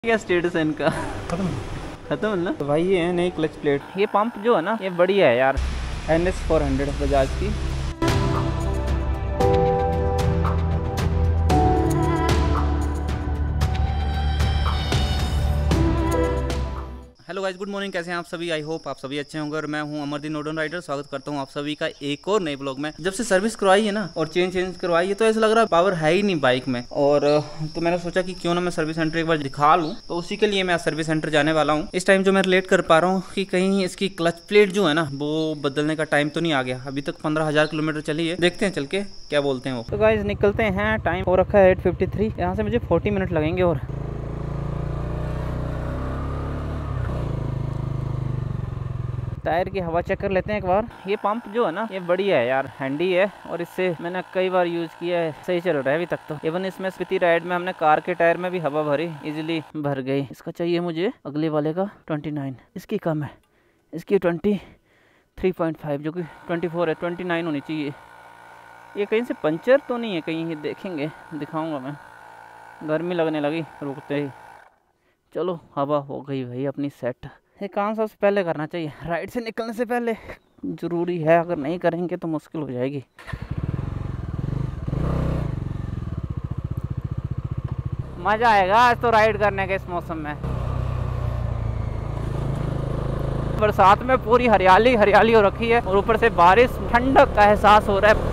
क्या स्टेटस है इनका? खत्म ना। तो भाई ये है नई क्लच प्लेट। ये पंप जो है ना ये बढ़िया है यार, NS400 बजाज की। Hello guys, good morning. कैसे हैं आप सभी? आई होप आप सभी अच्छे होंगे और मैं हूं अमरदीन नोडन राइडर। स्वागत करता हूं आप सभी का एक और नए ब्लॉग में। जब से सर्विस करवाई है ना और चेंज करवाई है तो ऐसा लग रहा है पावर है ही नहीं बाइक में। और तो मैंने सोचा कि क्यों ना मैं सर्विस सेंटर एक बार दिखा लूं, तो उसी के लिए मैं सर्विस सेंटर जाने वाला हूँ। इस टाइम जो मैं रिलेट कर पा रहा हूँ कि कहीं इसकी क्लच प्लेट जो है ना वो बदलने का टाइम तो नहीं आ गया। अभी तक 15,000 किलोमीटर चली है। देखते हैं चल के क्या बोलते हैं वो। तो गाइस निकलते हैं। टाइम हो रखा है 8:53। यहाँ से मुझे 40 मिनट लगेंगे। और टायर की हवा चेक कर लेते हैं एक बार। ये पंप जो है ना ये बढ़िया है यार, हैंडी है और इससे मैंने कई बार यूज़ किया है, सही चल रहा है अभी तक तो। इवन इसमें स्पीति राइड में हमने कार के टायर में भी हवा भरी, इजीली भर गई। इसका चाहिए मुझे अगले वाले का 29, इसकी कम है, इसकी 23.5 जो कि 24 है, 29 होनी चाहिए। ये कहीं से पंचर तो नहीं है कहीं, ये देखेंगे, दिखाऊँगा मैं। गर्मी लगने लगी रुकते ही। चलो हवा हो गई भाई अपनी सेट। ये काम सबसे पहले करना चाहिए, राइड से निकलने से पहले ज़रूरी है। अगर नहीं करेंगे तो मुश्किल हो जाएगी। मज़ा आएगा आज तो राइड करने के इस मौसम में। बरसात में पूरी हरियाली हरियाली हो रखी है और ऊपर से बारिश, ठंडक का एहसास हो रहा है।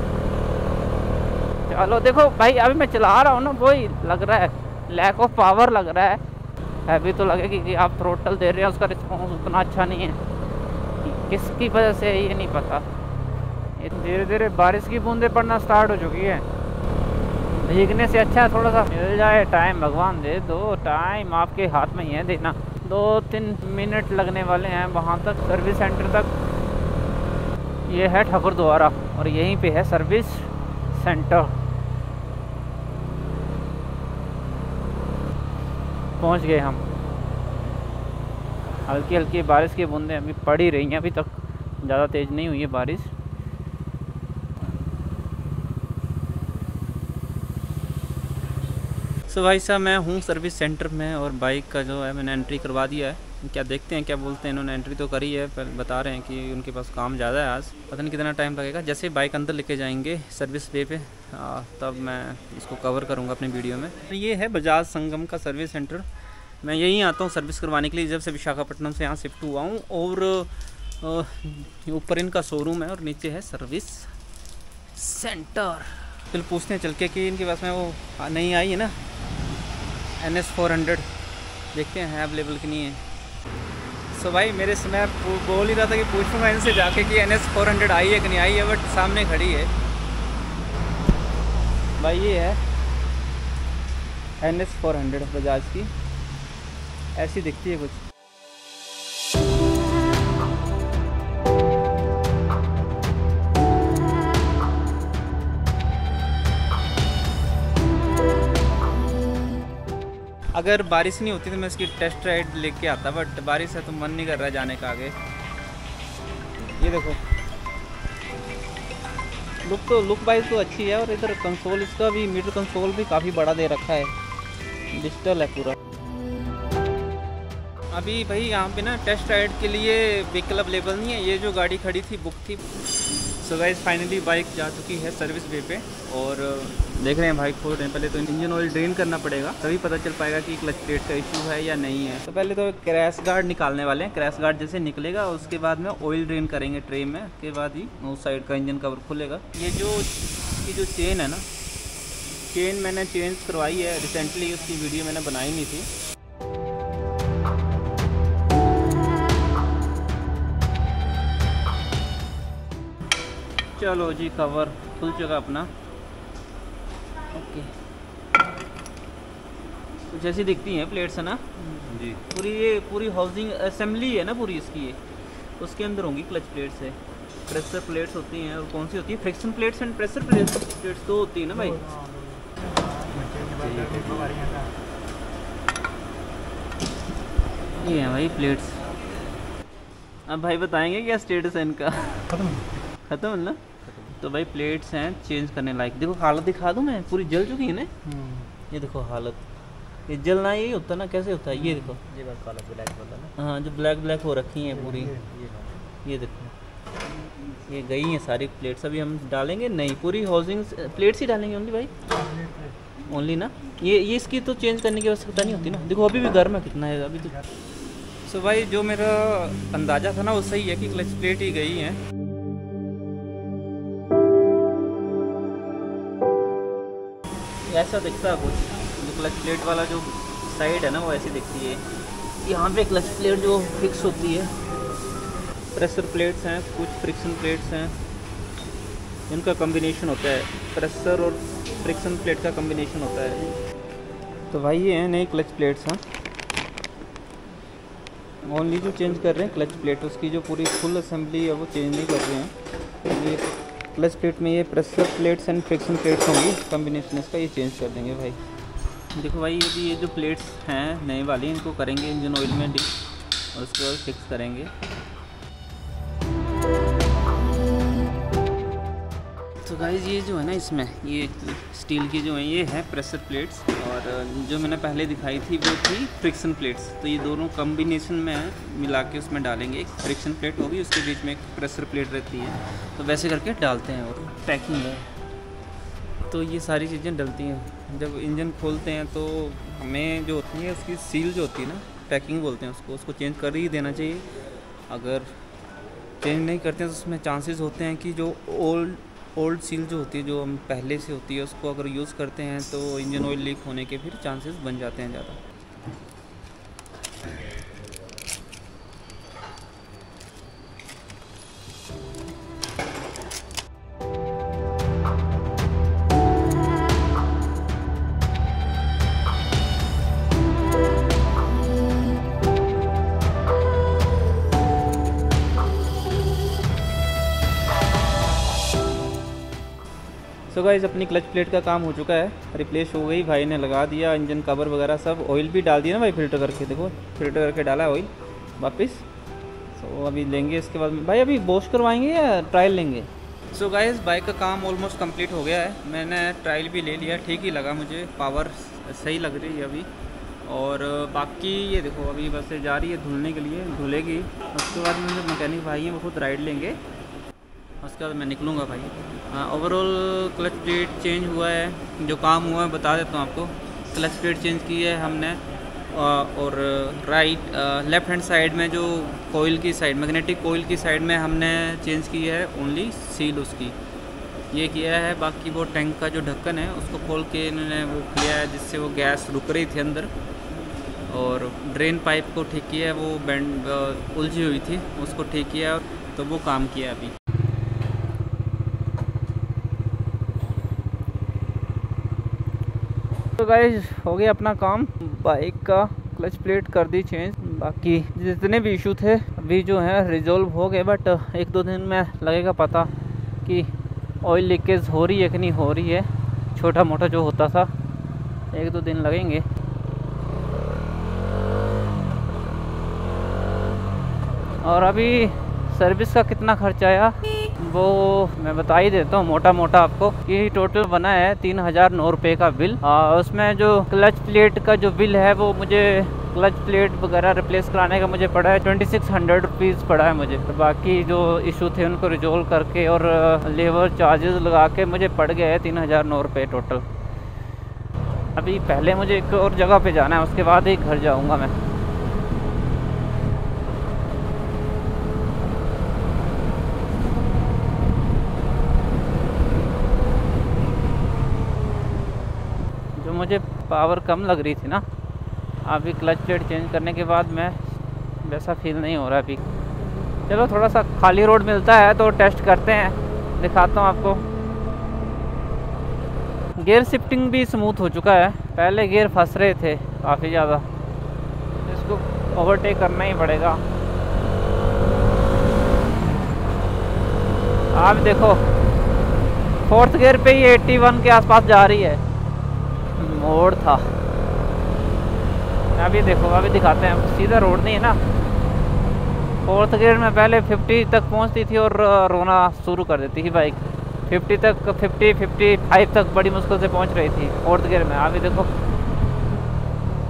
चलो देखो भाई, अभी मैं चला रहा हूँ ना, वही लग रहा है लैक ऑफ पावर लग रहा है। अभी तो लगेगी कि आप थ्रोटल दे रहे हैं, उसका रिस्पॉन्स उतना अच्छा नहीं है। किसकी वजह से ये नहीं पता। धीरे धीरे बारिश की बूंदें पड़ना स्टार्ट हो चुकी है। भीगने से अच्छा है थोड़ा सा मिल जाए टाइम, भगवान दे दो। टाइम आपके हाथ में ही है देना। 2-3 मिनट लगने वाले हैं वहाँ तक, सर्विस सेंटर तक। ये है ठाकुर द्वारा और यहीं पे है सर्विस सेंटर। पहुंच गए हम। हल्की हल्की बारिश की बूंदें अभी पड़ ही रही हैं, अभी तक ज़्यादा तेज़ नहीं हुई है बारिश। सो भाई साहब मैं हूँ सर्विस सेंटर में और बाइक का जो है मैंने एंट्री करवा दिया है। क्या देखते हैं क्या बोलते हैं। इन्होंने एंट्री तो करी है, पर बता रहे हैं कि उनके पास काम ज़्यादा है आज, पता नहीं कितना टाइम लगेगा। जैसे बाइक अंदर लेके जाएंगे सर्विस वे पे तब मैं इसको कवर करूँगा अपनी वीडियो में। ये है बजाज संगम का सर्विस सेंटर। मैं यहीं आता हूँ सर्विस करवाने के लिए, जब से विशाखापट्टनम से यहाँ शिफ्ट हुआ हूँ। और ऊपर इनका शोरूम है और नीचे है सर्विस सेंटर। चल पूछते हैं चल के कि इनके पास में वो नहीं आई है ना NS400, देखते हैं अवेलेबल कि नहीं है। सो भाई मेरे से मैं बोल ही रहा था कि पूछूंगा इनसे जाके कि NS400 आई है कि नहीं आई है, बट सामने खड़ी है भाई। ये है NS400 बजाज की, ऐसी दिखती है कुछ। अगर बारिश नहीं होती तो मैं इसकी टेस्ट राइड लेके आता, बट बारिश है तो मन नहीं कर रहा है जाने का आगे। ये देखो लुक वाइज तो अच्छी है। और इधर कंसोल, इसका भी मीटर कंसोल भी काफ़ी बड़ा दे रखा है, डिजिटल है पूरा। अभी भाई यहाँ पे ना टेस्ट राइड के लिए व्हीकल अवेलेबल नहीं है। ये जो गाड़ी खड़ी थी बुक थी। सो गाइस फाइनली बाइक जा चुकी है सर्विस वे पे और देख रहे हैं भाई खोल रहे हैं। पहले तो इंजन ऑयल ड्रेन करना पड़ेगा, तभी पता चल पाएगा कि क्लच प्लेट का इशू है या नहीं है। तो पहले तो क्रैश गार्ड निकालने वाले हैं। क्रैश गार्ड जैसे निकलेगा उसके बाद में ऑयल ड्रेन करेंगे ट्रे में, उसके बाद ही उस साइड का इंजन कवर खुलेगा। ये जो इसकी जो चेन है ना, चेन मैंने चेंज करवाई है रिसेंटली, उसकी वीडियो मैंने बनाई नहीं थी। चलो जी कवर खुल चुका अपना। ओके कुछ ऐसी दिखती हैं प्लेट्स है ना जी। पूरी हाउसिंग असेंबली है ना पूरी इसकी, ये उसके अंदर होंगी क्लच प्लेट्स है। प्रेशर प्लेट्स होती हैं और कौन सी होती है, friction plates and pressure plates तो होती है ना भाई। ये हैं भाई प्लेट्स। अब भाई बताएंगे क्या स्टेटस है इनका? खत्म है ना। तो भाई प्लेट्स हैं चेंज करने लायक। देखो हालत दिखा दूँ मैं, पूरी जल चुकी है ना। ये देखो हालत, ये जलना यही होता है ना, कैसे होता है ये देखो, ये बस काला ब्लैक वाला ना। हाँ जो ब्लैक ब्लैक हो रखी हैं पूरी, ये देखो ये गई हैं सारी प्लेट्स। अभी हम डालेंगे नहीं, पूरी हाउसिंग प्लेट्स ही डालेंगे ओनली भाई, ओनली ना। ये इसकी तो चेंज करने की आवश्यकता नहीं होती ना। देखो अभी भी गर्म है कितना है अभी तो। सो भाई जो मेरा अंदाज़ा था ना वो सही है कि क्लच प्लेट ही गई हैं। ऐसा दिखता है कुछ, जो क्लच प्लेट वाला जो साइड है ना वो ऐसी दिखती है। यहाँ पे क्लच प्लेट जो फिक्स होती है, प्रेशर प्लेट्स हैं, कुछ फ्रिक्शन प्लेट्स हैं, इनका कॉम्बिनेशन होता है, प्रेशर और फ्रिक्शन प्लेट का कॉम्बिनेशन होता है। तो भाई ये हैं नई क्लच प्लेट्स हैं, ओनली जो चेंज कर रहे हैं क्लच प्लेट, उसकी जो पूरी फुल असेंबली है वो चेंज नहीं कर रहे हैं। ये क्लच प्लेट में ये pressure plates and friction plates होंगी, कॉम्बिनेशन इसका ये चेंज कर देंगे भाई। देखो भाई ये जो प्लेट्स हैं नए वाली, इनको करेंगे इंजन ऑयल में डिप और उसके बाद फिक्स करेंगे। तो गाइस ये जो है ना इसमें ये स्टील की जो है ये है प्रेशर प्लेट्स, और जो मैंने पहले दिखाई थी वो थी फ्रिक्शन प्लेट्स। तो ये दोनों कॉम्बिनेशन में मिला के उसमें डालेंगे। एक फ्रिक्शन प्लेट होगी, उसके बीच में एक प्रेशर प्लेट रहती है, तो वैसे करके डालते हैं और पैकिंग है। तो ये सारी चीज़ें डलती हैं। जब इंजन खोलते हैं तो हमें जो होती है उसकी सील जो होती है ना, पैकिंग बोलते हैं उसको चेंज कर ही देना चाहिए। अगर चेंज नहीं करते हैं तो उसमें चांसेस होते हैं कि जो ओल्ड सील जो होती है, जो हम पहले से होती है, उसको अगर यूज़ करते हैं तो इंजन ऑयल लीक होने के फिर चांसेस बन जाते हैं ज़्यादा। तो गाइस अपनी क्लच प्लेट का काम हो चुका है, रिप्लेस हो गई, भाई ने लगा दिया इंजन कवर वगैरह सब, ऑयल भी डाल दिया ना भाई फिल्टर करके, देखो फिल्टर करके डाला है ऑयल वापस। तो अभी लेंगे इसके बाद भाई, अभी वॉश करवाएंगे या ट्रायल लेंगे। सो गाइस बाइक का काम ऑलमोस्ट कंप्लीट हो गया है, मैंने ट्रायल भी ले लिया, ठीक ही लगा मुझे, पावर सही लग रही है अभी। और बाकी ये देखो अभी बस जा रही है धुलने के लिए, धुलेगी, उसके बाद मुझे मैकेनिक भाई हैं वो खुद राइड लेंगे, उसके बाद मैं निकलूँगा भाई। ओवरऑल क्लच प्लेट चेंज हुआ है, जो काम हुआ है बता देता हूँ आपको। क्लच प्लेट चेंज की है हमने, और राइट लेफ़्ट हैंड साइड में जो कोयल की साइड, मैग्नेटिक कोयल की साइड में हमने चेंज की है ओनली सील उसकी, ये किया है। बाकी वो टैंक का जो ढक्कन है उसको खोल के इन्होंने वो किया है जिससे वो गैस रुक रही थी अंदर, और ड्रेन पाइप को ठीक किया है, वो बैंड उलझी हुई थी उसको ठीक किया, तो वो काम किया अभी। तो गाइस हो गया अपना काम, बाइक का क्लच प्लेट कर दी चेंज, बाकी जितने भी इशू थे अभी जो है रिजॉल्व हो गए, बट 1-2 दिन में लगेगा पता कि ऑयल लीकेज हो रही है कि नहीं हो रही है। छोटा मोटा जो होता था 1-2 दिन लगेंगे। और अभी सर्विस का कितना खर्चा आया वो मैं बता ही देता हूँ मोटा मोटा आपको, कि टोटल बना है 3009 रुपये का बिल। उसमें जो क्लच प्लेट का जो बिल है वो मुझे क्लच प्लेट वगैरह रिप्लेस कराने का मुझे पड़ा है 2600 रुपीज़ पड़ा है मुझे। तो बाकी जो इशू थे उनको रिजोल्व करके और लेबर चार्जेस लगा के मुझे पड़ गया है 3009 रुपये टोटल। अभी पहले मुझे एक और जगह पे जाना है, उसके बाद ही घर जाऊँगा मैं। मुझे पावर कम लग रही थी ना, अभी क्लच प्लेट चेंज करने के बाद मैं वैसा फील नहीं हो रहा अभी। चलो थोड़ा सा खाली रोड मिलता है तो टेस्ट करते हैं, दिखाता हूँ आपको। गियर शिफ्टिंग भी स्मूथ हो चुका है, पहले गियर फंस रहे थे काफ़ी ज़्यादा, इसको ओवरटेक करना ही पड़ेगा। आप देखो 4th गियर पे ही 81 के आसपास जा रही है, मोड़ था। अभी देखो अभी दिखाते हैं, सीधा रोड नहीं है ना। 4th गियर में पहले 50 तक पहुंचती थी और रोना शुरू कर देती थी बाइक, 50 तक 55 तक बड़ी मुश्किल से पहुंच रही थी 4th गियर में। अभी देखो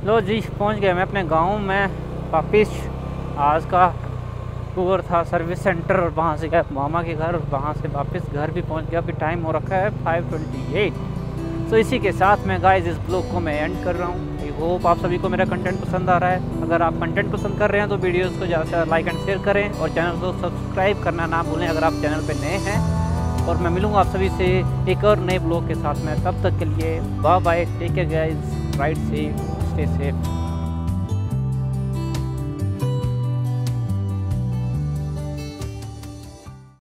लो जी पहुंच गए मैं अपने गांव में वापिस। आज का टूर था सर्विस सेंटर और वहाँ से गया मामा के घर, वहाँ से वापस घर भी पहुँच गया। अभी टाइम हो रखा है 5:28। तो इसी के साथ मैं गाइस इस ब्लॉग को मैं एंड कर रहा हूँ। आई होप आप सभी को मेरा कंटेंट पसंद आ रहा है। अगर आप कंटेंट पसंद कर रहे हैं तो वीडियोस को ज़्यादा से ज़्यादा लाइक एंड शेयर करें और चैनल को सब्सक्राइब करना ना भूलें अगर आप चैनल पर नए हैं। और मैं मिलूँगा आप सभी से एक और नए ब्लॉग के साथ में। तब तक के लिए bye bye, take care guys, ride safe, stay safe.